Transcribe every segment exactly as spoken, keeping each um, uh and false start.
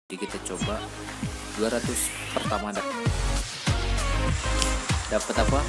Jadi kita coba dua ratus pertama dapat apa?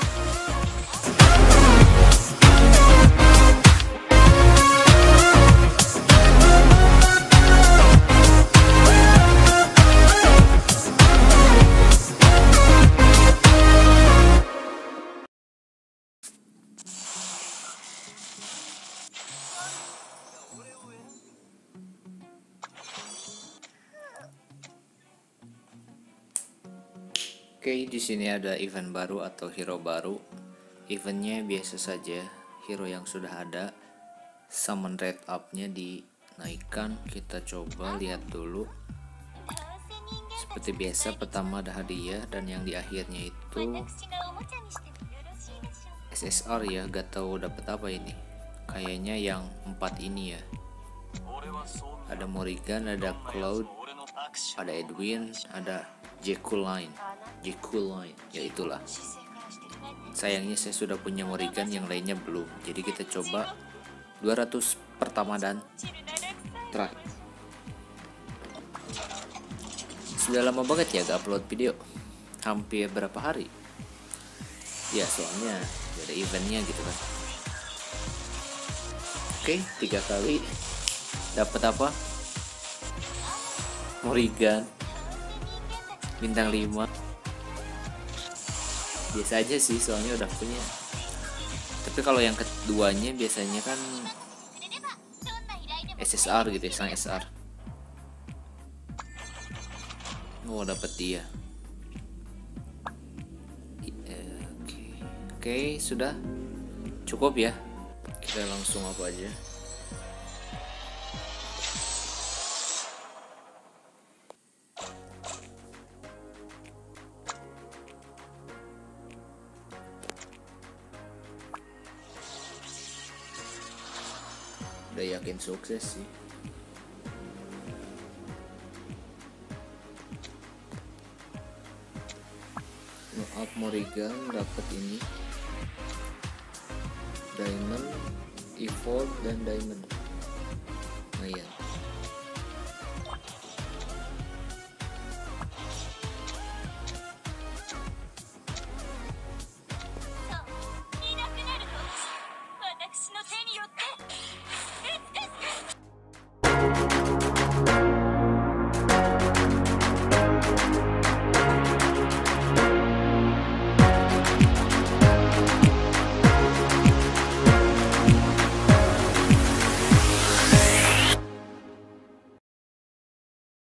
Oke, di sini ada event baru atau hero baru. Eventnya biasa saja, hero yang sudah ada. Summon rate up-nya dinaikkan. Kita coba lihat dulu. Seperti biasa, pertama ada hadiah dan yang di akhirnya itu S S R ya. Gak tahu dapat apa ini. Kayaknya yang empat ini ya. Ada Morrigan, ada Cloud, ada Edwin, ada Jacqueline. Jacqueline, ya itulah. Sayangnya saya sudah punya Morrigan, yang lainnya belum. Jadi kita coba dua ratus pertama dan terakhir. Sudah lama banget ya gak upload video. Hampir berapa hari? Ya soalnya ada eventnya gitu kan. Oke, tiga kali dapat apa? Morrigan bintang lima. Biasa aja sih, soalnya udah punya. Tapi kalau yang keduanya biasanya kan S S R gitu ya, sang S R. Oh, dapat dia. Oke, oke, sudah cukup ya. Kita langsung apa aja. Udah yakin sukses sih. Up Morrigan dapat ini Diamond, Evolve dan Diamond. Lumayan.